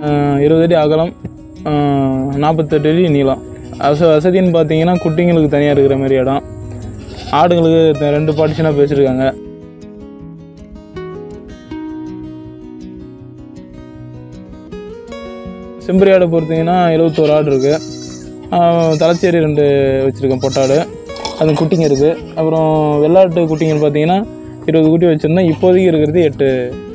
20 அடி அகலம், 48 அடி நீளம். வசதின்னு பார்த்தீங்கன்னா குட்டிங்களுக்கு தனியாக இருக்கிற மாதிரி இடம், ஆடுங்களுக்கு 2 பார்ட்டிஷனாக பேசியிருக்காங்க. செம்பரி ஆடை பொறுத்திங்கன்னா 71 ஆடு இருக்குது. தலைச்சேரி 2 வச்சுருக்கேன் பொட்டாடு, அது குட்டிங்க இருக்குது. அப்புறம் வெள்ளாட்டு குட்டிங்கன்னு பார்த்தீங்கன்னா 20 குட்டி வச்சுருந்தேன். இப்போதைக்கு இருக்கிறது 8.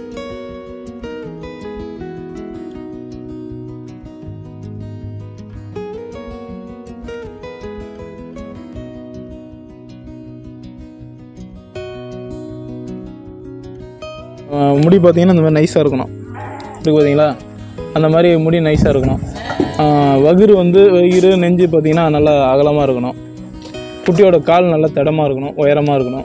முடி பார்த்தீங்கன்னா இந்த மாதிரி நைஸாக இருக்கணும். இருக்கு பார்த்தீங்களா, அந்த மாதிரி முடி நைஸாக இருக்கணும். வயிறு நெஞ்சு பார்த்திங்கன்னா நல்லா அகலமாக இருக்கணும். குட்டியோட கால் நல்லா திடமாக இருக்கணும், உயரமாக இருக்கணும்.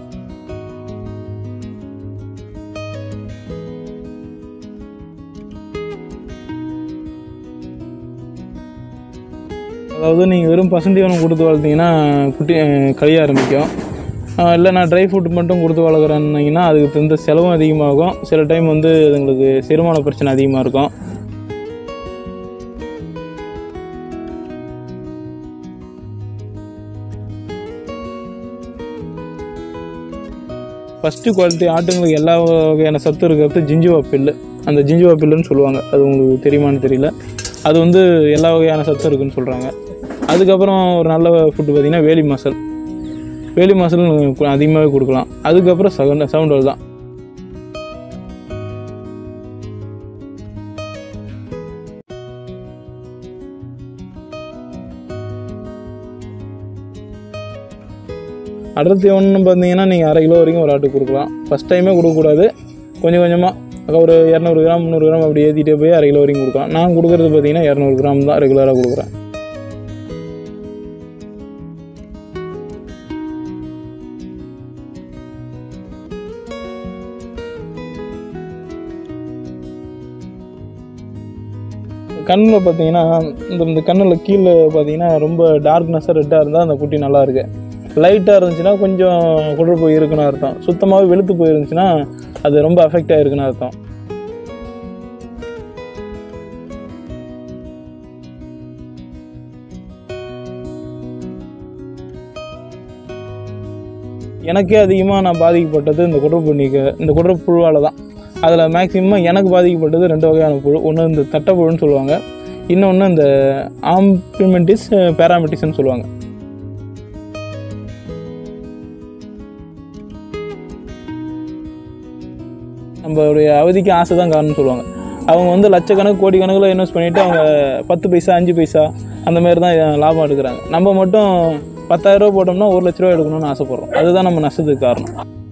அதாவது நீங்கள் வெறும் பசுந்தீவனம் கொடுத்து வளர்த்திங்கன்னா குட்டி கழிய ஆரம்பிக்கும். இல்லை நான் ட்ரை ஃப்ரூட் மட்டும் கொடுத்து வளர்க்குறேன்னீங்கன்னா அதுக்கு தகுந்த செலவும் அதிகமாகும். சில டைம் அதுங்களுக்கு செரிமான பிரச்சனை அதிகமாக இருக்கும். ஃபஸ்ட்டு குவாலிட்டி ஆட்டுங்களுக்கு எல்லா வகையான சத்து இருக்கிறது ஜிஞ்சுவா பில்லு. அந்த ஜிஞ்சுவா பில்லுன்னு சொல்லுவாங்க, அது உங்களுக்கு தெரியுமான்னு தெரியல. அது எல்லா வகையான சத்து இருக்குதுன்னு சொல்கிறாங்க. அதுக்கப்புறம் ஒரு நல்ல ஃபுட்டு பார்த்திங்கன்னா வேலி மசால் அதிகமாகவே கொடுக்கலாம். அதுக்கப்புறம் சவுண்டல் தான். அடர் தீவனம்னு பார்த்தீங்கன்னா நீங்கள் 1/2 கிலோ வரைக்கும் ஒரு ஆட்டுக்கு கொடுக்கலாம். ஃபஸ்ட் டைமே கொடுக்கக்கூடாது, கொஞ்சம் கொஞ்சமாக ஒரு 200 கிராம் 300 கிராம் அப்படி ஏற்றிட்டே போய் 1/2 கிலோ வரைக்கும் கொடுக்கலாம். நான் கொடுக்குறது பார்த்தீங்கன்னா 200 கிராம் தான் ரெகுலராக கொடுக்குறேன். கண்ணில் பார்த்தீங்கன்னா இந்த கண்ணில் கீழே பார்த்தீங்கன்னா ரொம்ப டார்க்னஸ்ஸாக ரெட்டாக இருந்தால் அந்த குட்டி நல்லா இருக்குது. லைட்டாக இருந்துச்சுன்னா கொஞ்சம் குடல் போய் இருக்குன்னு அர்த்தம். சுத்தமாகவே வெளுத்து போயிருந்துச்சுன்னா அது ரொம்ப அஃபெக்ட் ஆகிருக்குன்னு அர்த்தம். எனக்கே அதிகமாக நான் பாதிக்கப்பட்டது இந்த குடற்புழுவால் தான். அதில் மேக்ஸிமம் எனக்கு பாதிக்கப்பட்டது 2 வகையான புழு. ஒன்று இந்த தட்டைப்புழுன்னு சொல்லுவாங்க, இன்னொன்று இந்த ஆம்பிமெண்டிஸ் பேராமெட்டிஸ்ன்னு சொல்லுவாங்க. நம்மளுடைய அவதிக்கு ஆசை தான் காரணம்னு சொல்லுவாங்க. அவங்க லட்சக்கணக்கு கோடி கணக்கில் இன்வெஸ்ட் பண்ணிவிட்டு அவங்க 10 பைசா 5 பைசா அந்த மாதிரி தான் லாபம் எடுக்கிறாங்க. நம்ம மட்டும் 10,000 ரூபா போட்டோம்னா 1 லட்ச ரூபா எடுக்கணும்னு ஆசைப்படுறோம். அதுதான் நம்ம நஷ்டத்துக்கு காரணம்.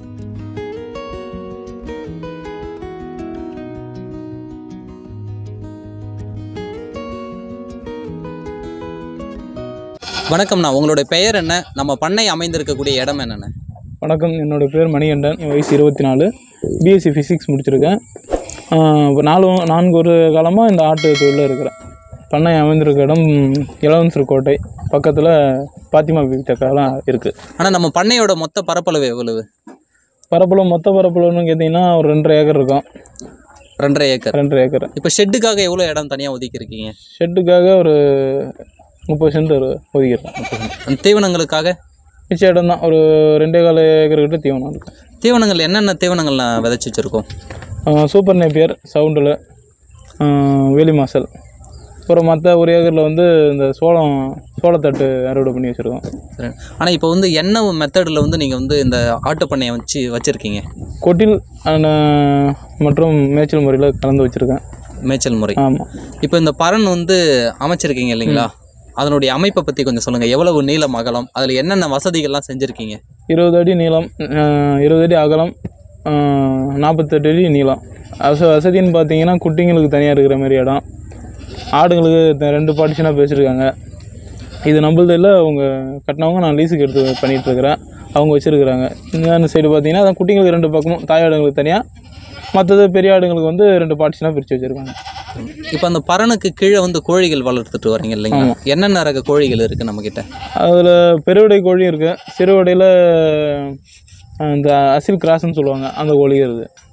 வணக்கம்ண்ணா, உங்களுடைய பெயர் என்ன? நம்ம பண்ணை அமைந்திருக்கக்கூடிய இடம் என்னென்ன? வணக்கம், என்னோடய பேர் மணிகண்டன். என் வயசு 24. பிஎஸ்சி ஃபிசிக்ஸ் முடிச்சிருக்கேன். இப்போ 4 ஒரு காலமாக இந்த ஆட்டு தொழிலில் இருக்கிறேன். பண்ணை அமைந்திருக்க இடம் எலவன கோட்டை பக்கத்தில் பாத்திமா வித்தகாலாம் இருக்குது. ஆனால் நம்ம பண்ணையோட மொத்த பரப்பளவு எவ்வளவு? மொத்த பரப்பளவுன்னு கேட்டிங்கன்னா ஒரு 2.5 ஏக்கர் இருக்கும். 2.5 ஏக்கர். இப்போ ஷெட்டுக்காக எவ்வளோ இடம் தனியாக ஒதுக்கியிருக்கீங்க? ஷெட்டுக்காக ஒரு 30 சென்ட் ஒதுக்கிடுறோம். தீவனங்களுக்காக மிச்ச இடம் தான் ஒரு 2.25 ஏக்கர்கிட்ட தீவனம் இருக்குது. தீவனங்கள் என்னென்ன தீவனங்கள்லாம் விதைச்சி வச்சுருக்கோம்? சூப்பர் நேப்பியர், சவுண்டில், வேலி மாசல். அப்புறம் மற்ற ஒரு ஏக்கரில் இந்த சோளத்தட்டு அறுவடை பண்ணி வச்சுருக்கோம். சரி. ஆனால் இப்போ என்ன மெத்தடில் நீங்கள் இந்த ஆட்டு பண்ணையை வச்சுருக்கீங்க? கொட்டில் மற்றும் மேய்ச்சல் முறையில் கலந்து வச்சுருக்கேன். மேய்ச்சல் முறை. ஆமாம். இப்போ இந்த பரன் அமைச்சிருக்கீங்க இல்லைங்களா, அதனுடைய அமைப்பை பற்றி கொஞ்சம் சொல்லுங்கள். எவ்வளவு நீளம் அகலம், அதில் என்னென்ன வசதிகள்லாம் செஞ்சுருக்கீங்க? 20 அடி நீளம், 20 அடி அகலம், 48 அடி நீளம். வசதின்னு பார்த்தீங்கன்னா குட்டிங்களுக்கு தனியாக இருக்கிற மாதிரி இடம், ஆடுங்களுக்கு 2 பார்ட்டிஷனாக பேசியிருக்காங்க. இது நம்மளது இல்லை, அவங்க கட்டினவங்க நான் லீஸுக்கு எடுத்து பண்ணிகிட்ருக்கிறேன். அவங்க வச்சுருக்குறாங்க. இந்த சைடு பார்த்தீங்கன்னா அதான் குட்டிங்களுக்கு 2 பக்கமும், தாயாடுங்களுக்கு தனியாக, மற்றது பெரிய ஆடுங்களுக்கு 2 பார்ட்டிஷனாக பிரித்து வச்சுருக்காங்க. இப்போ அந்த பரனுக்கு கீழே கோழிகள் வளர்த்துட்டு வரீங்க இல்லைங்களா? என்னென்ன ரக கோழிகள் இருக்குது நம்மக்கிட்ட? அதில் பெருவடை கோழி இருக்குது, சிறுவடையில் இந்த அசில் கிராஸ்ன்னு சொல்லுவாங்க, அந்த கோழியும் இருக்குது.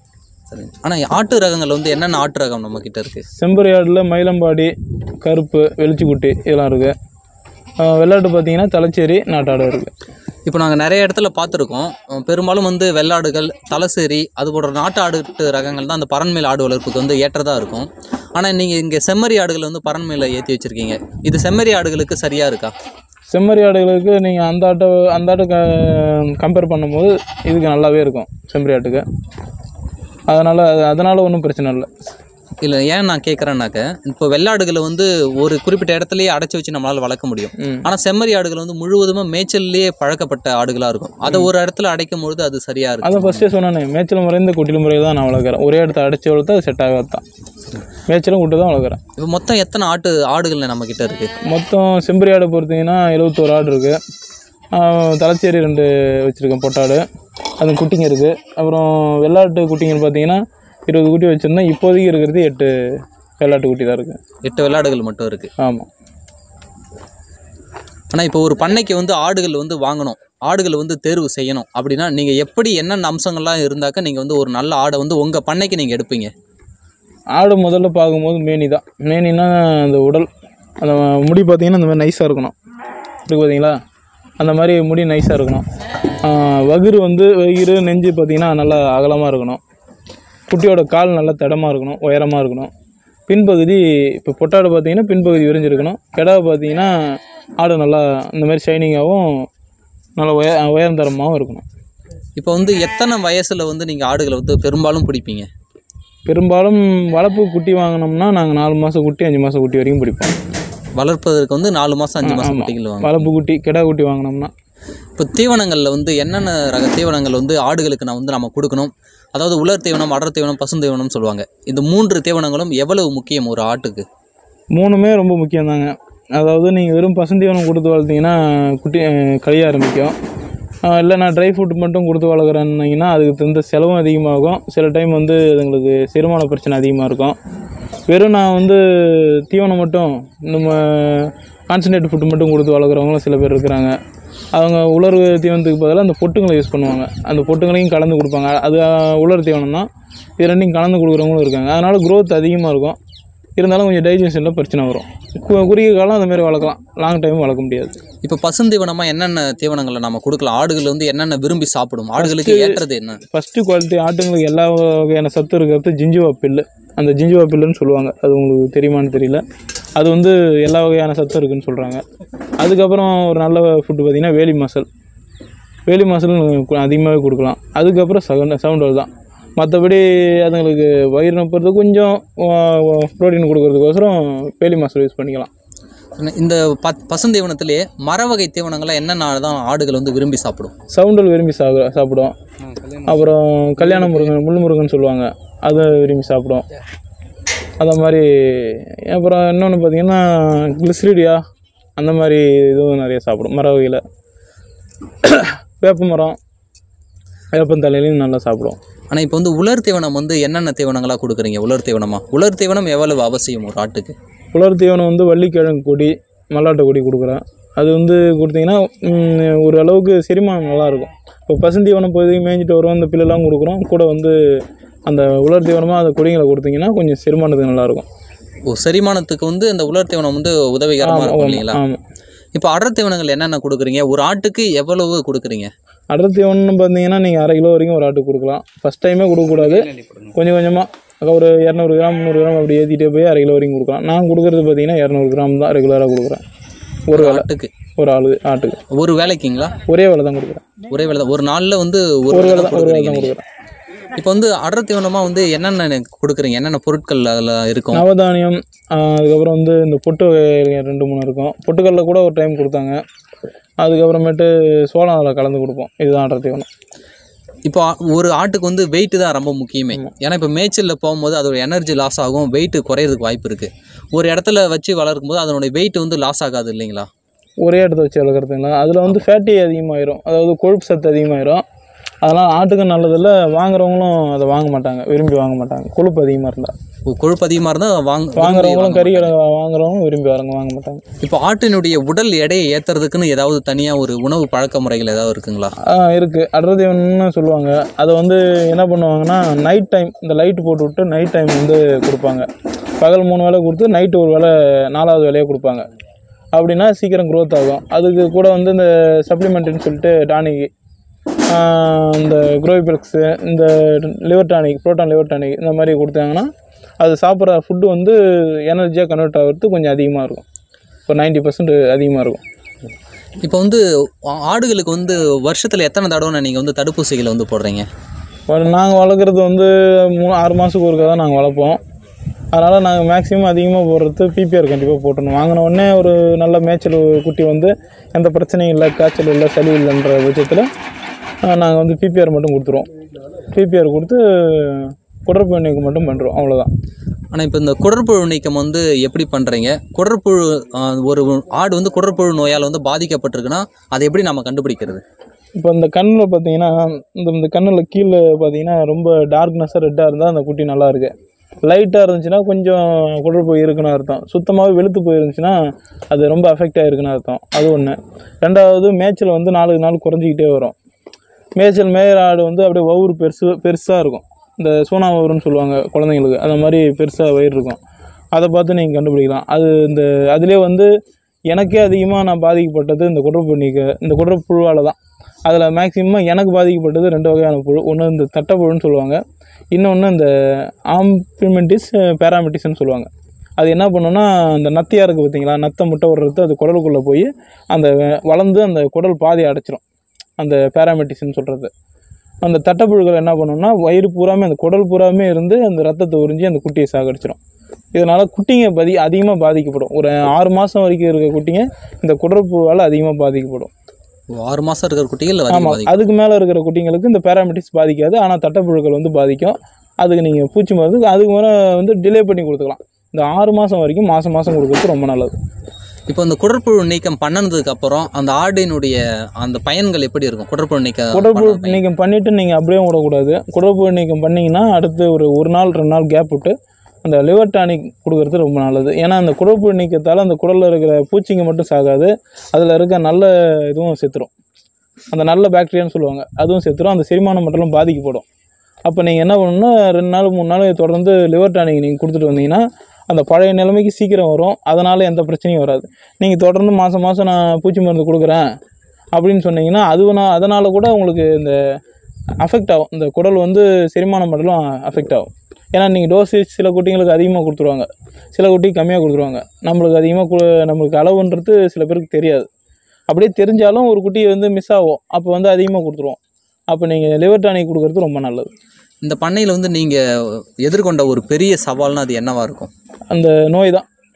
சரி. ஆனால் ஆட்டு ரகங்கள் வந்து என்னென்ன ஆட்டு ரகம் நம்மக்கிட்ட இருக்குது? செம்பரி ஆடில் மயிலம்பாடி, கருப்பு, வெளிச்சிக்குட்டி இதெல்லாம் இருக்குது. வெள்ளாட்டு பார்த்தீங்கன்னா தலைச்சேரி நாட்டாடு இருக்குது. இப்போ நாங்கள் நிறைய இடத்துல பார்த்துருக்கோம். பெரும்பாலும் வந்து வெள்ளாடுகள், தலைசேரி அது போன்ற நாட்டு ஆடு ரகங்கள் தான் அந்த பரண்மேல் ஆடு வளர்ப்புக்கு வந்து ஏற்றதாக இருக்கும். ஆனால் நீங்கள் இங்கே செம்மறி ஆடுகள் வந்து பரண்மேல ஏற்றி வச்சுருக்கீங்க. இது செம்மறி ஆடுகளுக்கு சரியாக இருக்கா? செம்மறி ஆடுகளுக்கு நீங்கள் அந்த ஆட்டை கம்பேர் பண்ணும்போது இதுக்கு நல்லாவே இருக்கும் செம்மறி ஆட்டுக்கு. அதனால் ஒன்றும் பிரச்சனை இல்லை. இல்லை, ஏன் நான் கேட்குறேன்னாக்க, இப்போ வெள்ளாடுகளை வந்து ஒரு குறிப்பிட்ட இடத்துலையே அடைச்சி வச்சு நம்மளால் வளர்க்க முடியும். ஆனால் செம்மறி ஆடுகள் வந்து முழுவதுமாக மேய்ச்சல்லையே பழக்கப்பட்ட ஆடுகளாக இருக்கும். அதை ஒரு இடத்துல அடைக்கும் பொழுது அது சரியாக இருக்கும். அதை ஃபஸ்ட்டே சொன்னேன், மேய்ச்சல் முறை இந்த குட்டில் முறையில் தான் நான் வளர்க்குறேன். ஒரே இடத்த அடைச்சி வளர்த்தா அது செட் ஆகாது தான். மேய்ச்சலும் குட்டி தான் வளர்க்குறேன். இப்போ மொத்தம் எத்தனை ஆடுகள் நம்மக்கிட்ட இருக்குது? மொத்தம் செம்பரி ஆடு பொறுத்தீங்கன்னா 71 ஆடு இருக்குது. தலைச்சேரி 2 வச்சுருக்கேன் பொட்டாடு, அது குட்டிங்க இருக்குது. அப்புறம் வெள்ளாட்டு குட்டிங்கன்னு பார்த்தீங்கன்னா 20 குட்டி வச்சுருந்தேன். இப்போதைக்கு இருக்கிறது 8 வெள்ளாட்டு குட்டி தான் இருக்குது. 8 வெள்ளாடுகள் மட்டும் இருக்குது. ஆமாம். ஆனால் இப்போ ஒரு பண்ணைக்கு வந்து ஆடுகள் வந்து வாங்கணும், ஆடுகள் வந்து தேர்வு செய்யணும் அப்படின்னா நீங்கள் எப்படி என்னென்ன அம்சங்கள்லாம் இருந்தாக்க நீங்கள் வந்து ஒரு நல்ல ஆடை வந்து உங்கள் பண்ணைக்கு நீங்கள் எடுப்பீங்க? ஆடு முதல்ல பார்க்கும்போது மேனி தான். மேனின்னா அந்த உடல், அந்த முடி பார்த்திங்கன்னா அந்த மாதிரி நைஸாக இருக்கணும். இருக்கு பார்த்தீங்களா, அந்த மாதிரி முடி நைஸாக இருக்கணும். வயிறு நெஞ்சு பார்த்திங்கன்னா நல்லா அகலமாக இருக்கணும். குட்டியோட கால் நல்லா தடமாக இருக்கணும், உயரமாக இருக்கணும். பின்பகுதி இப்போ பொட்டாடு பார்த்திங்கன்னா பின்பகுதி விரிஞ்சிருக்கணும். கிடாவை பார்த்திங்கன்னா ஆடு நல்லா இந்த மாதிரி ஷைனிங்காகவும் நல்லா உயர்ந்தரமாகவும் இருக்கணும். இப்போ வந்து எத்தனை வயசில் வந்து நீங்கள் ஆடுகளை வந்து பெரும்பாலும் பிடிப்பீங்க? பெரும்பாலும் வளர்ப்பு குட்டி வாங்கினோம்னா நாங்கள் 4 மாதம் குட்டி 5 மாதம் குட்டி வரைக்கும் பிடிப்போம். வளர்ப்பதற்கு வந்து 4 மாதம் 5 மாதம் குட்டிகள் வாங்க. வளர்ப்பு குட்டி கிடா குட்டி வாங்கினோம்னா. இப்போ தீவனங்களில் வந்து என்னென்ன ரக தீவனங்கள் வந்து ஆடுகளுக்கு நம்ம கொடுக்கணும்? அதாவது உலர் தீவனம், அடர் தீவனம், பசுந்தீவனம்னு சொல்லுவாங்க. இந்த 3 தீவனங்களும் எவ்வளவு முக்கியம் ஒரு ஆட்டுக்கு? 3மே ரொம்ப முக்கியம்தாங்க. அதாவது நீங்கள் வெறும் பசுந்தீவனம் கொடுத்து வளர்த்திங்கன்னா குட்டி கழிய ஆரம்பிக்கும். இல்லை நான் ட்ரை ஃப்ரூட் மட்டும் கொடுத்து வளர்க்குறேன்னீங்கன்னா அதுக்கு தகுந்த செலவும் அதிகமாகும். சில டைம் வந்து அதுங்களுக்கு செரிமான பிரச்சனை அதிகமாக இருக்கும். வெறும் நான் வந்து தீவனம் மட்டும் நம்ம கான்சன்ட்ரேட் ஃபுட்டு மட்டும் கொடுத்து வளர்க்குறவங்களும் சில பேர் இருக்கிறாங்க. அவங்க உலர் தீவனத்துக்கு பதிலாக அந்த பொட்டுங்களை யூஸ் பண்ணுவாங்க. அந்த பொட்டுங்களையும் கலந்து கொடுப்பாங்க. அது உலர் தீவனம் தான். இது ரெண்டையும் கலந்து கொடுக்குறவங்களும் இருக்காங்க. அதனால் க்ரோத் அதிகமாக இருக்கும். இருந்தாலும் கொஞ்சம் டைஜஷனில் பிரச்சனை வரும். குறுகிய காலம் அந்த மாதிரி வளர்க்கலாம், லாங் டைம் வளர்க்க முடியாது. இப்போ பசுந்தீவனமாக என்னென்ன தீவனங்களை நம்ம கொடுக்கலாம்? ஆடுகள் வந்து என்னென்ன விரும்பி சாப்பிடும்? ஆடுகளுக்கு ஏற்றது என்ன? ஃபஸ்ட்டு குவாலிட்டி ஆட்டுங்களுக்கு எல்லா வகையான சத்து இருக்கிறது ஜிஞ்சுவா பில்லு. அந்த ஜிஞ்சுவா பில்லுன்னு சொல்லுவாங்க. அது உங்களுக்கு தெரியுமான்னு தெரியல. அது வந்து எல்லா வகையான சத்து இருக்குதுன்னு சொல்கிறாங்க. அதுக்கப்புறம் ஒரு நல்ல ஃபுட்டு பார்த்திங்கன்னா வேலி மசால் அதிகமாகவே கொடுக்கலாம். அதுக்கப்புறம் சவுண்டல் தான். மற்றபடி அதுங்களுக்கு வயிறு நப்புறது கொஞ்சம் ப்ரோட்டீன் கொடுக்கறதுக்கோசரம் வேலி மசால் யூஸ் பண்ணிக்கலாம். இந்த பசுந்தீவனத்திலே மர வகை தீவனங்கள்லாம் என்னென்ன தான் ஆடுகள் வந்து விரும்பி சாப்பிடும்? சவுண்டல் விரும்பி சாப்பிடும். அப்புறம் கல்யாண முருங்கன், முள் முருங்கன்னு சொல்லுவாங்க, அதை விரும்பி சாப்பிடும். அதை மாதிரி அப்புறம் இன்னொன்று பார்த்திங்கன்னா கிளிஸ்ரிடியா அந்த மாதிரி இதுவும் நிறைய சாப்பிடும். மர வகையில் வேப்ப மரம், வேப்பந்தலையிலையும் நல்லா சாப்பிடும். ஆனால் இப்போ வந்து உலர் தீவனம் வந்து என்னென்ன தீவனங்களாக கொடுக்குறீங்க? உலர் தீவனம் எவ்வளவு அவசியம் ஒரு ஆட்டுக்கு? உலர் தீவனம் வந்து வள்ளிக்கிழங்கு கொடி, மல்லாட்டை கொடி கொடுக்குறேன். அது வந்து கொடுத்திங்கன்னா ஒரு அளவுக்கு செரிமானம் நல்லாயிருக்கும். இப்போ பசுந்தீவனம் போய் மேய்ஞ்சிட்டு வரும், அந்த பில்லெல்லாம் கொடுக்குறோம். கூட வந்து அந்த உலர் தீவனமாக அந்த கொடிங்களை கொடுத்திங்கன்னா கொஞ்சம் செரிமானத்துக்கு நல்லாயிருக்கும். செரிமானத்துக்கு வந்து அந்த உலர் தீவனம் வந்து உதவிகரமாக இருக்கும் இல்லைங்களா? ஆமாம். இப்போ அடர் தீவனங்கள் என்னென்ன கொடுக்குறீங்க? ஒரு ஆட்டுக்கு எவ்வளவு கொடுக்குறீங்க? அடர் தீவனம்னு பார்த்தீங்கன்னா நீங்கள் 1/2 கிலோ வரைக்கும் ஒரு ஆட்டுக்கு கொடுக்கலாம். ஃபஸ்ட் டைமே கொடுக்கக்கூடாது, கொஞ்சம் கொஞ்சமாக ஒரு 200 கிராம் 300 கிராம் அப்படி ஏற்றிட்டே போய் 1/2 கிலோ வரைக்கும் கொடுக்கலாம். நான் கொடுக்குறது பார்த்தீங்கன்னா 200 கிராம் தான் ரெகுலராக கொடுக்குறேன். ஒரு ஆட்டுக்கு, ஆட்டுக்கு ஒரு வேலைக்குங்களா? ஒரே வேலை தான் கொடுக்குறேன். ஒரே வேலை தான். ஒரு நாளில் வந்து ஒரு வேலை தான் கொடுக்குறேன். இப்போ வந்து அடர் தீவனமாக வந்து என்னென்ன கொடுக்குறீங்க? என்னென்ன பொருட்கள் அதில் இருக்கும்? நவதானியம், அதுக்கப்புறம் வந்து இந்த பொட்டு 2-3 இருக்கும். பொட்டுக்கல்ல கூட ஒரு டைம் கொடுத்தாங்க. அதுக்கப்புறமேட்டு சோளம் அதில் கலந்து கொடுப்போம். இதுதான் அடர் தீவனம். இப்போ ஒரு ஆட்டுக்கு வந்து வெயிட்டு தான் ரொம்ப முக்கியமே. ஏன்னா இப்போ மேய்ச்சலில் போகும்போது அதோட எனர்ஜி லாஸ் ஆகும், வெயிட்டு குறையிறதுக்கு வாய்ப்பு இருக்குது. ஒரு இடத்துல வச்சு வளர்க்கும் போது அதனுடைய வெயிட் வந்து லாஸ் ஆகாது இல்லைங்களா? ஒரே இடத்த வச்சு வளர்க்குறதுங்களா, அதில் வந்து ஃபேட்டி அதிகமாகிடும், அதாவது கொழுப்பு சத்து அதிகமாகிடும். அதனால் ஆட்டுக்கு நல்லதில்லை, வாங்குறவங்களும் அதை வாங்க மாட்டாங்க, விரும்பி வாங்க மாட்டாங்க கொழுப்பு அதிகமாக இருந்தால். கொழுப்பு அதிகமாக இருந்தால் வாங்குறவங்களும் கறி வாங்குறவங்களும் விரும்பி வாங்க மாட்டாங்க. இப்போ ஆட்டினுடைய உடல் எடையை ஏற்றுறதுக்குன்னு ஏதாவது தனியாக ஒரு உணவு பழக்க முறைகள் ஏதாவது இருக்குங்களா? இருக்குது. அடர்தீவனம்னு சொல்லுவாங்க. அதை வந்து என்ன பண்ணுவாங்கன்னா நைட் டைம் இந்த லைட்டு போட்டு விட்டு நைட் டைம் வந்து கொடுப்பாங்க. பகல் 3 வேளை கொடுத்து நைட்டு ஒரு வேளை 4வது வேலையாக கொடுப்பாங்க. அப்படின்னா சீக்கிரம் க்ரோத் ஆகும். அதுக்கு கூட வந்து இந்த சப்ளிமெண்ட்டுன்னு சொல்லிட்டு டானிக், இந்த குரோவிப்ளெக்ஸு, இந்த liver tonic, Proton liver tonic இந்த மாதிரி கொடுத்தாங்கன்னா அது சாப்பிட்ற ஃபுட்டு வந்து எனர்ஜியாக கன்வெர்ட் ஆகிறது கொஞ்சம் அதிகமாக இருக்கும். ஒரு 90% அதிகமாக இருக்கும். இப்போ வந்து ஆடுகளுக்கு வந்து வருஷத்தில் எத்தனை தடவை நீங்கள் வந்து தடுப்பூசிகளை வந்து போடுறீங்க? நாங்கள் வளர்க்குறது வந்து 6 மாதத்துக்கு ஒருக்கா தான் நாங்கள் வளர்ப்போம். அதனால் நாங்கள் மேக்ஸிமம் அதிகமாக போடுறது பிபிஆர் கண்டிப்பாக போட்டணும். வாங்கின உடனே ஒரு நல்ல மேய்ச்சல் குட்டி வந்து எந்த பிரச்சனையும் இல்லை, காய்ச்சல் இல்லை, சளி இல்லைன்ற பட்சத்தில் நாங்கள் வந்து பிபிஆர் மட்டும் கொடுத்துருவோம். பிபிஆர் கொடுத்து குடற்புழு நீக்கம் மட்டும் பண்ணுறோம், அவ்வளோதான். ஆனால் இப்போ இந்த குடற்புழு நீக்கம் வந்து எப்படி பண்ணுறீங்க? குடற்புழு ஒரு ஆடு வந்து குடற்புழு நோயால் வந்து பாதிக்கப்பட்டிருக்குன்னா அதை எப்படி நம்ம கண்டுபிடிக்கிறது? இப்போ இந்த கண்ணில் பார்த்தீங்கன்னா இந்த கண்ணில் கீழே பார்த்தீங்கன்னா ரொம்ப டார்க்னஸ்ஸாக ரெட்டாக இருந்தால் அந்த குட்டி நல்லா இருக்குது. லைட்டாக இருந்துச்சுன்னா கொஞ்சம் குடற்புழு இருக்குன்னு அர்த்தம். சுத்தமாகவே வெளுத்து போயிருந்துச்சுன்னா அது ரொம்ப அஃபெக்ட் ஆகிருக்குன்னு அர்த்தம். அது ஒன்று. ரெண்டாவது மேய்ச்சல் வந்து நாளுக்கு நாள் குறைஞ்சிக்கிட்டே வரும். மேய்ச்சல் மேயிற ஆடு வந்து அப்படியே வவுறு பெருசாக இருக்கும். இந்த சோனா வவுறுன்னு சொல்லுவாங்க குழந்தைங்களுக்கு, அந்த மாதிரி பெருசாக வயிறு இருக்கும். அதை பார்த்து நீங்கள் கண்டுபிடிக்கலாம். அதுலேயே வந்து எனக்கே அதிகமாக நான் பாதிக்கப்பட்டது இந்த குடற்புழுவால் தான். அதில் மேக்ஸிமம் எனக்கு பாதிக்கப்பட்டது 2 வகையான புழு. ஒன்று இந்த தட்டைப்புழுன்னு சொல்லுவாங்க, இன்னொன்று இந்த ஆம்பிமெண்டிஸ் பேராமெட்டிஸ்ன்னு சொல்லுவாங்க. அது என்ன பண்ணுன்னா அந்த நத்தியாக இருக்குது பார்த்தீங்களா, நத்தை முட்டை விடுறது அது குடலுக்குள்ளே போய் அந்த வளர்ந்து அந்த குடல் பாதி அடைச்சிரும். அந்த பேராமெட்டிஸ்ன்னு சொல்கிறது. அந்த தட்டைப்புழுக்கள் என்ன பண்ணுன்னா வயிறு பூராமே அந்த குடல் பூராமே இருந்து அந்த ரத்தத்தை உறிஞ்சி அந்த குட்டியை சாகடிச்சிடும். இதனால் குட்டிங்க அதிகமாக பாதிக்கப்படும். ஒரு 6 மாதம் வரைக்கும் இருக்க குட்டிங்க இந்த குடற்புழுவால் அதிகமாக பாதிக்கப்படும். 6 மாதம் இருக்கிற குட்டிகள்? ஆமாம். அதுக்கு மேலே இருக்கிற குட்டிங்களுக்கு இந்த பேராமெட்டிஸ் பாதிக்காது, ஆனால் தட்டைப்புழுக்கள் வந்து பாதிக்கும். அதுக்கு நீங்கள் பூச்சி மருந்து அதுக்கு மேலே வந்து டிலே பண்ணி கொடுத்துக்கலாம். இந்த 6 மாதம் வரைக்கும் மாதம் கொடுக்குறது ரொம்ப நல்லது. இப்போ இந்த குடற்புழு நீக்கம் பண்ணதுக்கு அப்புறம் அந்த ஆடினுடைய அந்த பயன்கள் எப்படி இருக்கும்? குடற்புழு நீக்கம் பண்ணிவிட்டு நீங்கள் அப்படியே விடக்கூடாது. குடற்புழு நீக்கம் பண்ணிங்கன்னா அடுத்து ஒரு நாள் 2 நாள் கேப் விட்டு அந்த லிவர் டானிக் கொடுக்குறது ரொம்ப நல்லது. ஏன்னா அந்த குடற்புழு நீக்கத்தால் அந்த குடலில் இருக்கிற பூச்சிங்க மட்டும் சாகாது, அதில் இருக்க நல்ல இதுவும் செத்துரும். அந்த நல்ல பாக்டீரியான்னு சொல்லுவாங்க, அதுவும் செத்துரும். அந்த செரிமானம் மட்டும் பாதிக்கப்படும். அப்போ நீங்கள் என்ன பண்ணணும்னா 2 நாள் 3 நாள் தொடர்ந்து லிவர் டானிக் நீங்கள் கொடுத்துட்டு வந்தீங்கன்னா அந்த பழைய நிலைமைக்கு சீக்கிரம் வரும். அதனால் எந்த பிரச்சனையும் வராது. நீங்கள் தொடர்ந்து மாதம் நான் பூச்சி மருந்து கொடுக்குறேன் அப்படின்னு சொன்னீங்கன்னா அதனால் கூட உங்களுக்கு இந்த அஃபெக்ட் ஆகும். இந்த குடல் வந்து செரிமானம் மட்டும் அஃபெக்ட் ஆகும். ஏன்னா நீங்கள் டோசேஜ் சில குட்டிங்களுக்கு அதிகமாக கொடுத்துருவாங்க, சில குட்டிக்கு கம்மியாக கொடுத்துருவாங்க. நம்மளுக்கு அளவுன்றது சில பேருக்கு தெரியாது. அப்படியே தெரிஞ்சாலும் ஒரு குட்டி வந்து மிஸ் ஆகும். அப்போ வந்து அதிகமாக கொடுத்துருவோம். அப்போ நீங்கள் லிவர் டானிக் கொடுக்குறது ரொம்ப நல்லது. இந்த பண்ணையில் வந்து நீங்கள் எதிர்கொண்ட ஒரு பெரிய சவால்னால் அது என்னவாக இருக்கும்? அந்த நோய்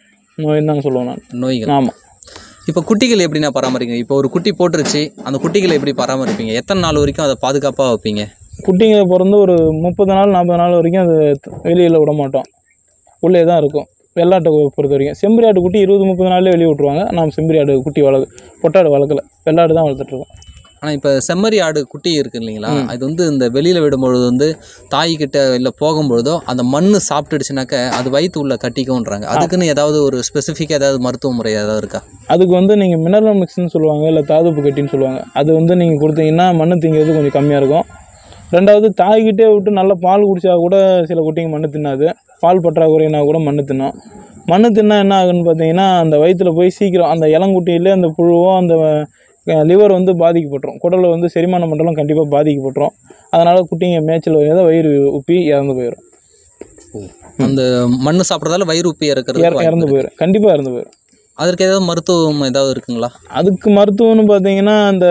தான் சொல்லுவேன் நான். நோய்கள். ஆமாம். இப்போ குட்டிகள் எப்படின்னா பராமரிங்க? இப்போ ஒரு குட்டி போட்டுருச்சு, அந்த குட்டிகளை எப்படி பராமரிப்பீங்க? எத்தனை நாள் வரைக்கும் அதை பாதுகாப்பாக வைப்பீங்க? குட்டிங்க பிறந்து ஒரு 30 நாள் 40 நாள் வரைக்கும் அது வெளியில் விட மாட்டோம், உள்ளே தான் இருக்கும். வெள்ளாட்டை பொறுத்த வரைக்கும் செம்பரி ஆட்டு குட்டி 20-30 நாள்லேயே வெளியே விட்ருவாங்க. நாம் செம்பரி ஆடு குட்டி பொட்டாடு வளர்க்கல, வெள்ளாடு தான் வளர்த்துட்ருக்கோம். ஆனால் இப்போ செம்மறி ஆடு குட்டி இருக்குது இல்லைங்களா, அது வந்து இந்த வெளியில் விடும்பொழுது வந்து தாய்கிட்ட இல்லை போகும்பொழுதோ அந்த மண் சாப்பிட்டுடுச்சுனாக்க அது வயிற்று உள்ள கட்டிக்கும்ன்றாங்க. அதுக்குன்னு ஏதாவது ஒரு ஸ்பெசிஃபிக்காக ஏதாவது மருத்துவ முறை ஏதாவது இருக்கா? அதுக்கு வந்து நீங்கள் மினரல் மிக்ஸ்ன்னு சொல்லுவாங்க, இல்லை தாதுப்பு கட்டின்னு சொல்லுவாங்க. அது வந்து நீங்கள் கொடுத்தீங்கன்னா மண் திங்கிறது கொஞ்சம் கம்மியாக இருக்கும். ரெண்டாவது தாய்கிட்டே விட்டு நல்லா பால் குடித்தா கூட சில குட்டிங்க மண் தின்னாது. பால் பற்றாக்குறைனா கூட மண் தின்னும். மண் தின்னா என்ன ஆகுன்னு பார்த்தீங்கன்னா அந்த வயிற்றில் போய் சீக்கிரம் அந்த இளங்குட்டியிலே அந்த புழுவோ அந்த லிவர் வந்து பாதிக்கப்பட்டுரும். குடலில் வந்து செரிமான மண்டலம் கண்டிப்பாக பாதிக்கப்பட்டுரும். அதனால் குட்டிங்க மேய்ச்சல் வயிறு உப்பி இறந்து போயிடும். அந்த மண் சாப்பிட்றதால வயிறு உப்பி இறந்து போயிடும், கண்டிப்பாக இறந்து போயிடும். அதற்கு ஏதாவது மருத்துவம் ஏதாவது இருக்குங்களா? அதுக்கு மருத்துவம்னு பார்த்தீங்கன்னா அந்த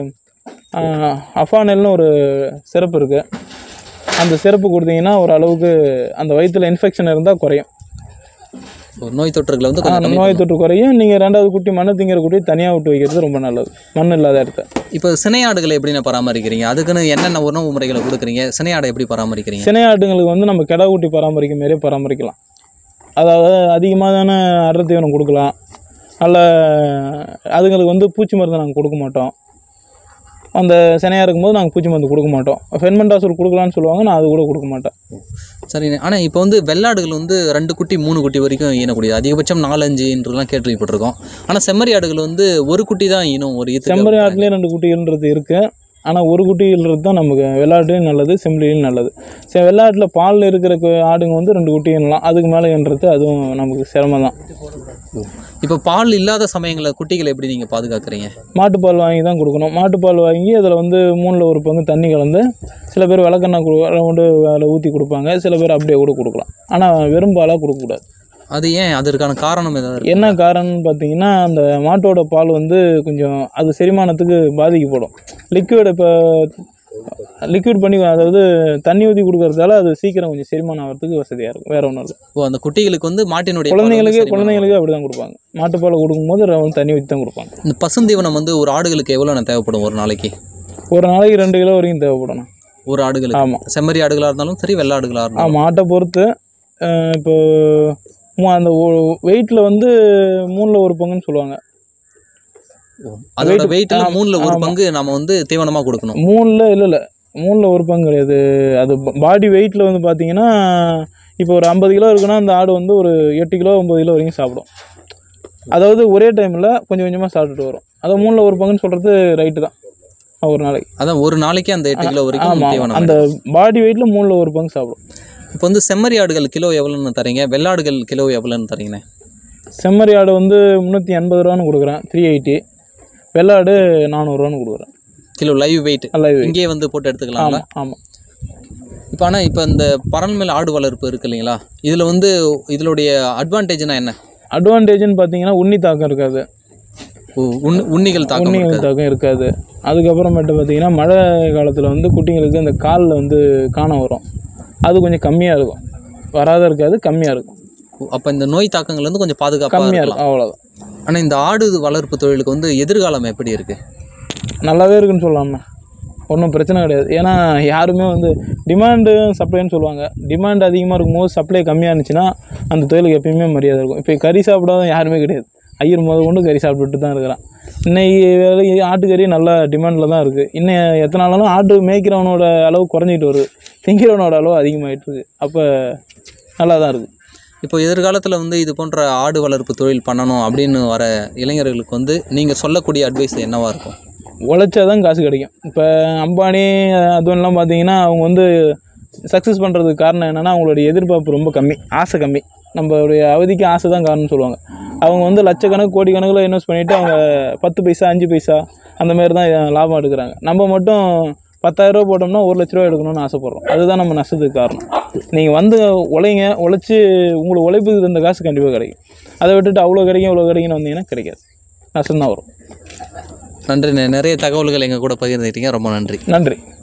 அஃபானல்னு ஒரு சிறப்பு இருக்குது. அந்த சிறப்பு கொடுத்தீங்கன்னா ஓரளவுக்கு அந்த வயிற்றில் இன்ஃபெக்ஷன் இருந்தால் குறையும். நோய் தொற்றுகளை வந்து நோய் தொற்று குறையும். நீங்கள் 2வது குட்டி மண் திங்கிற குட்டி தனியாக விட்டு வைக்கிறது ரொம்ப நல்லது, மண் இல்லாத இடத்த. இப்போ சினையாடுகளை எப்படின்னா பராமரிக்கிறீங்க? அதுக்குன்னு என்னென்ன உணவு முறைகளை கொடுக்குறீங்க? சினையாடை எப்படி பராமரிக்கிறீங்க? சினையாடுங்களுக்கு வந்து நம்ம கிடா குட்டி பராமரிக்க மாரியே பராமரிக்கலாம். அதாவது அதிகமான அடர் தீவனம் கொடுக்கலாம். அதில் அதுங்களுக்கு வந்து பூச்சி மருந்து நாங்கள் கொடுக்க மாட்டோம். அந்த சினையாக இருக்கும்போது நாங்கள் பூச்சி மருந்து கொடுக்க மாட்டோம். ஃபெர்மெண்டாசூல் கொடுக்கலான்னு சொல்லுவாங்க, நான் அது கூட கொடுக்க மாட்டேன். சரிண்ணே. ஆனால் இப்போ வந்து வெள்ளாடுகள் வந்து 2 குட்டி 3 குட்டி வரைக்கும் ஈனக்கூடியது, அதிகபட்சம் 4-5ன்றலாம் கேள்விப்பட்டிருக்கோம். ஆனால் செம்மறி ஆடுகள் வந்து 1 குட்டி தான் ஈனும். ஒரு செம்மறி ஆட்டுலேயே 2 குட்டின்றது இருக்குது. ஆனால் 1 குட்டின்றது தான் நமக்கு வெள்ளாட்டுலையும் நல்லது, செம்மறிலையும் நல்லது. சரி, வெள்ளாட்டில் பாலில் இருக்கிற ஆடுங்க வந்து 2 குட்டி ஈனலாம், அதுக்கு மேலே ஈன்றது அதுவும் நமக்கு சிரமம் தான். இப்போ பால் இல்லாத சமயங்களில் குட்டிகளை எப்படி நீங்கள் பாதுகாக்கிறீங்க? மாட்டுப்பால் வாங்கி தான் கொடுக்கணும். மாட்டுப்பால் வாங்கி அதில் வந்து 3ல் 1 பங்கு தண்ணி கலந்து, சில பேர் விளக்கெண்ணெய் கொண்டு அதில் ஊற்றி கொடுப்பாங்க, சில பேர் அப்படியே கூட கொடுக்கலாம். ஆனால் வெறும் பாலாக கொடுக்கக்கூடாது. அது ஏன்? அதற்கான காரணம் ஏதாவது என்ன காரணம்னு பார்த்தீங்கன்னா, அந்த மாட்டோட பால் வந்து கொஞ்சம் அது செரிமானத்துக்கு பாதிக்கப்படும். இப்போ லிக்விட் பண்ணி, அதாவது தண்ணி ஊற்றி கொடுக்கறதால அது சீக்கிரம் கொஞ்சம் செரிமானம் ஆகிறதுக்கு வசதியாக இருக்கும், வேறு ஒன்றும் இல்லை. அந்த குட்டிகளுக்கு வந்து மாட்டினுடைய குழந்தைங்களுக்கு அப்படி தான் கொடுப்பாங்க. மாட்டுப்பால் கொடுக்கும்போது தண்ணி ஊற்றி தான் கொடுப்பாங்க. இந்த பசுந்தீவனம் வந்து ஒரு ஆடுகளுக்கு எவ்வளோ தேவைப்படும் ஒரு நாளைக்கு? ஒரு நாளைக்கு 2 கிலோ வரைக்கும் தேவைப்படும் ஒரு ஆடுகளுக்கு. ஆமாம், செம்மறி ஆடுகளாக இருந்தாலும் சரி, வெள்ளாடுகளாக இருந்தாலும். மாட்டை பொறுத்து இப்போ அந்த வெயிட்டில் வந்து 3ல் 1 பங்குன்னு சொல்லுவாங்க. அதோட வெயிட்டில் 3ல் 1 பங்கு நம்ம வந்து தீவனமாக கொடுக்கணும். 3ல் இல்லை 3ல் 1 பங்கு கிடையாது. அது பாடி வெயிட்டில் வந்து பார்த்தீங்கன்னா, இப்போ ஒரு 50 கிலோ இருக்குன்னா அந்த ஆடு வந்து ஒரு 8 கிலோ 9 கிலோ வரைக்கும் சாப்பிடும். அதாவது ஒரே டைமில் கொஞ்சம் கொஞ்சமாக சாப்பிட்டுட்டு வரும். அதான் 3ல் 1 பங்குன்னு சொல்கிறது ரைட்டு தான். ஒரு நாளைக்கு அதான் ஒரு நாளைக்கு அந்த 8 கிலோ வரைக்கும் தீவனம். அந்த பாடி வெயிட்டில் 3ல் 1 பங்கு சாப்பிடும். இப்போ வந்து செம்மறி ஆடுகள் கிலோ எவ்வளோன்னு தரீங்க? வெள்ளாடுகள் கிலோ எவ்வளோன்னு தரீங்கண்ணே? செம்மறி ஆடு வந்து 380 ரூபான்னு கொடுக்குறேன், 380. வெள்ளாடு 400 ரூபான்னு கொடுக்குறேன் கிலோ. லைவ் வெயிட் இங்கேயே வந்து போட்டு எடுத்துக்கலாம்ல? ஆமாம். இப்போ ஆனால் இப்போ இந்த பரண்மேல் ஆடு வளர்ப்பு இருக்குது இல்லைங்களா, இதில் வந்து இதனுடைய அட்வான்டேஜ்னா என்ன? அட்வான்டேஜ்னு பார்த்தீங்கன்னா, உண்ணி தாக்கம் இருக்காது. உண்ணிகள் தாக்கம் இருக்காது. அதுக்கப்புறமேட்டு பார்த்தீங்கன்னா, மழை காலத்தில் வந்து குட்டிங்களுக்கு அந்த காலில் வந்து காணம் வரும், அது கொஞ்சம் கம்மியாக இருக்கும். வராத இருக்காது, கம்மியாக இருக்கும். அப்போ இந்த நோய் தாக்கங்கள் வந்து கொஞ்சம் பாதுகாப்பாக கம்மியாக இருக்கும், அவ்வளோதான். ஆனால் இந்த ஆடு வளர்ப்பு தொழிலுக்கு வந்து எதிர்காலம் எப்படி இருக்குது? நல்லாவே இருக்குன்னு சொல்லலாம்ண்ணா, ஒன்றும் பிரச்சனை கிடையாது. ஏன்னா யாருமே வந்து டிமாண்டு சப்ளைன்னு சொல்லுவாங்க. டிமாண்ட் அதிகமாக இருக்கும்போது சப்ளை கம்மியாக இருந்துச்சுன்னா அந்த தொழிலுக்கு எப்பயுமே மரியாதை இருக்கும். இப்போ கறி சாப்பிடாத யாருமே கிடையாது. ஐயர் கொண்டு கறி சாப்பிட்டுட்டு தான் இருக்கிறான். இன்றைக்கி ஆட்டுக்கறி நல்ல டிமாண்டில் தான் இருக்குது. இன்னும் எத்தனை நாளும் ஆட்டு மேய்க்கிறவனோட அளவு குறைஞ்சிட்டு வருது, திங்கிறவனோட அளவு அதிகமாகிட்டு இருக்குது. அப்போ நல்லா தான் இருக்குது. இப்போ எதிர்காலத்தில் வந்து இது போன்ற ஆடு வளர்ப்பு தொழில் பண்ணணும் அப்படின்னு வர இளைஞர்களுக்கு வந்து நீங்கள் சொல்லக்கூடிய அட்வைஸ் என்னவாக இருக்கும்? உழைச்சா தான் காசு கிடைக்கும். இப்போ அம்பானி அதுவெல்லாம் பார்த்தீங்கன்னா, அவங்க வந்து சக்ஸஸ் பண்ணுறதுக்கு காரணம் என்னென்னா, அவங்களுடைய எதிர்பார்ப்பு ரொம்ப கம்மி, ஆசை கம்மி. நம்மளுடைய அவதிக்கு ஆசை தான் காரணம்னு சொல்லுவாங்க. அவங்க வந்து லட்சக்கணக்கு கோடிக்கணக்கில் இன்வெஸ்ட் பண்ணிவிட்டு அவங்க 10 பைசா 5 பைசா அந்த மாதிரி தான் லாபம் எடுக்கிறாங்க. நம்ம மட்டும் 10,000 ரூபா போட்டோம்னா 1 லட்ச ரூபா எடுக்கணும்னு ஆசைப்பட்றோம். அதுதான் நம்ம நஷ்டத்துக்கு காரணம். நீங்கள் வந்து உழைச்சி உங்களுக்கு உழைப்புக்கு இருந்த காசு கண்டிப்பாக கிடைக்கும். அதை விட்டுட்டு அவ்வளோ கிடைக்கும் இவ்வளோ கிடைக்குன்னு வந்தீங்கன்னா கிடைக்காது, நஷ்டம் தான் வரும். நன்றி. நிறைய தகவல்கள் எங்கள் கூட பகிர்ந்துக்கிட்டீங்க, ரொம்ப நன்றி. நன்றி.